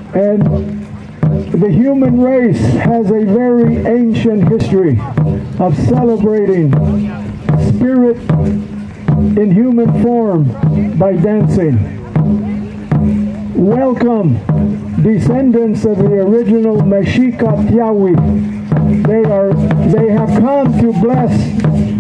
And the human race has a very ancient history of celebrating spirit in human form by dancing. Welcome, descendants of the original Mexica Tiawi. They have come to bless